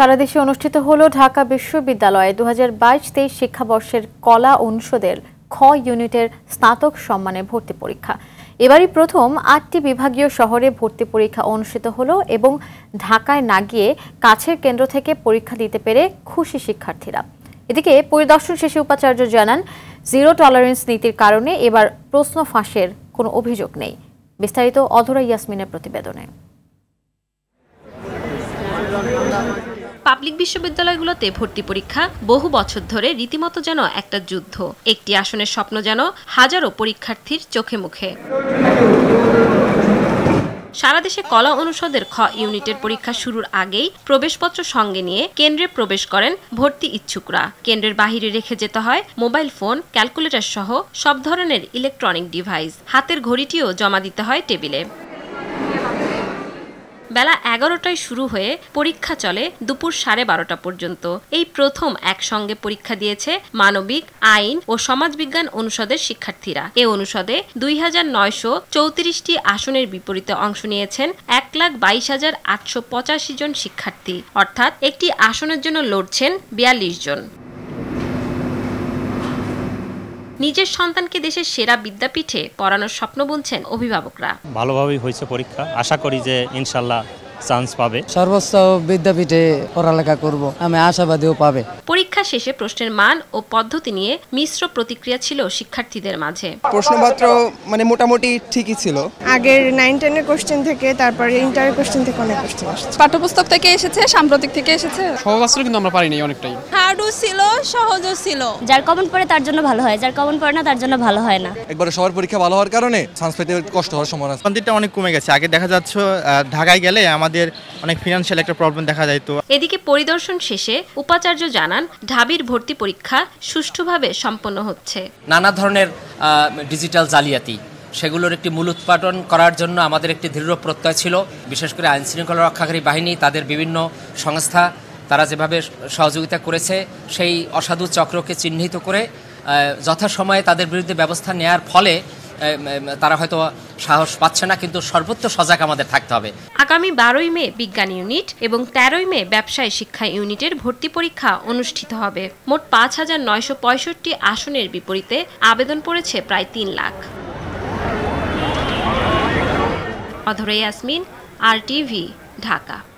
সারা দেশে অনুষ্ঠিত হলো ঢাকা বিশ্ববিদ্যালয়ে 2022-23 শিক্ষাবর্ষের কলা অনুষদের খ ইউনিটের স্নাতক সম্মানের ভর্তি পরীক্ষা। এবারই প্রথম 8টি বিভাগীয় শহরে ভর্তি পরীক্ষা অনুষ্ঠিত হলো এবং ঢাকায় না গিয়ে কাছের কেন্দ্র থেকে পরীক্ষা দিতে পেরে খুশি শিক্ষার্থীরা। এদিকে পরিদর্শন শেষে উপাচার্য জানান, জিরো টলারেন্স নীতির কারণে এবার প্রশ্ন ফাঁসের কোনো অভিযোগ নেই। বিস্তারিত অধরা ইয়াসমিনের প্রতিবেদনে। পাবলিক বিশ্ববিদ্যালয়গুলোতে ভর্তি পরীক্ষা বহু বছর ধরে রীতিমতো যেন একটা যুদ্ধ। একটি আসনের স্বপ্ন যেন হাজারো পরীক্ষার্থীর চোখে মুখে। সারা দেশে কলা অনুষদের খ ইউনিটের পরীক্ষা শুরুর আগেই প্রবেশপত্র সঙ্গে নিয়ে কেন্দ্রে প্রবেশ করেন ভর্তি ইচ্ছুকরা। কেন্দ্রের বাহিরে রেখে যেতে হয় মোবাইল ফোন, ক্যালকুলেটর সহ সব ধরনের ইলেকট্রনিক ডিভাইস। হাতের ঘড়িটিও জমা দিতে হয় টেবিলে। বেলা 11টায় শুরু হয়ে পরীক্ষা চলে দুপুর 12:30 পর্যন্ত। এই প্রথম একসঙ্গে পরীক্ষা দিয়েছে মানবিক, আইন ও সমাজবিজ্ঞান অনুষদের শিক্ষার্থীরা। এ অনুষদে 2934টি আসনের বিপরীতে অংশ নিয়েছেন 1,22,885 জন শিক্ষার্থী, অর্থাৎ একটি আসনের জন্য লড়ছেন 42 জন। নিজের সন্তানকে দেশের সেরা বিদ্যাপীঠে পড়ানোর স্বপ্ন বুনছেন অভিভাবকরা। ভালোভাবেই হয়েছে পরীক্ষা, আশা করি যে ইনশাল্লাহ চান্স পাবে। সর্বোচ্চ বিদ্যাপীঠে পড়ালেখা করব, আমি আশাবাদীও পাবে। পরীক্ষা শেষে প্রশ্নের মান ও পদ্ধতি নিয়ে মিশ্র প্রতিক্রিয়া ছিল শিক্ষার্থীদের মাঝে। প্রশ্নপত্র মোটামুটি ঠিকই ছিল। আগের 9-10 এর কোশ্চেন থেকে, তারপরে ইন্টারের কোশ্চেন থেকে অনেক কোশ্চেন আসছে। পাঠ্যপুস্তক থেকে এসেছে, সাম্প্রতিক থেকে এসেছে। সহজ আসলে কিন্তু আমরা পারিনি অনেকটাই। হার্ডও ছিল, সহজও ছিল। যার কমন পড়ে তার জন্য ভালো হয়, যার কমন পড়ে না তার জন্য ভালো হয় না। একবারে সবার পরীক্ষা ভালো হওয়ার কারণে চান্স পেতে কষ্ট হওয়ার সম্ভাবনা আছে। কন্টেন্টটা অনেক কমে গেছে। আগে দেখা যাচ্ছে ঢাকায় গেলে আমাদের অনেক ফিনান্সিয়াল একটা প্রবলেম দেখা যায়। তো এদিকে পরিদর্শন শেষে উপাচার্য জানান, ঢাবির ভর্তি পরীক্ষা সুষ্ঠুভাবে সম্পন্ন হচ্ছে। নানা ধরনের ডিজিটাল জালিয়াতি সেগুলোর একটি মূলোৎপাটন করার জন্য আমাদের একটি দৃঢ় প্রত্যয় ছিল। বিশেষ করে আইন শৃঙ্খলা রক্ষাকারী বাহিনী, তাদের বিভিন্ন সংস্থা, তারা যেভাবে সহযোগিতা করেছে, সেই অসাধু চক্রকে চিহ্নিত করে যথাসময়ে তাদের বিরুদ্ধে ব্যবস্থা নেওয়ার ফলে তারা হয়তো সাহস পাচ্ছে না, কিন্তু সর্বোচ্চ সজাগ আমাদের থাকতে হবে। আগামী 12ই মে বিজ্ঞান ইউনিট এবং 13ই মে ব্যবসায় শিক্ষা ইউনিটের ভর্তি পরীক্ষা অনুষ্ঠিত হবে। মোট 5,965 আসনের বিপরীতে আবেদন পড়েছে প্রায় 3 লাখ। অধরা ইয়াসমিন, RTV, ঢাকা।